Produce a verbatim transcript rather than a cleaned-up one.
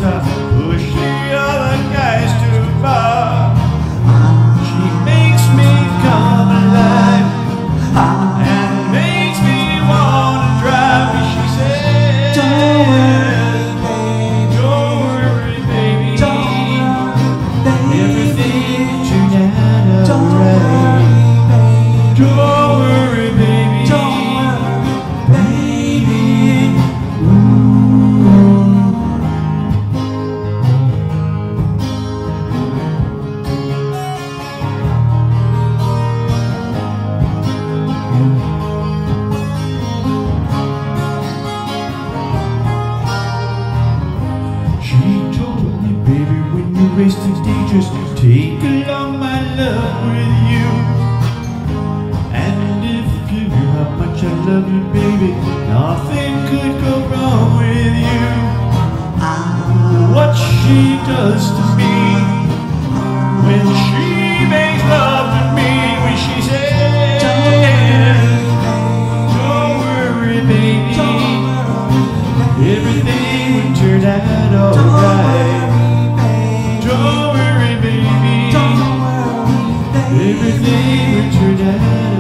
I push the other guys to the bar. She makes me come alive and makes me wanna drive me. She says, don't worry, don't worry, baby, everything will turn out alright. Don't worry, baby, baby. She told me, baby, when you race today, just take along my love with you. And if you knew how much I love you, baby, nothing could go wrong with you. What she does to me when she makes love to me, when she says, don't worry, baby, everything will turn out alright. Don't worry, baby, everything will turn out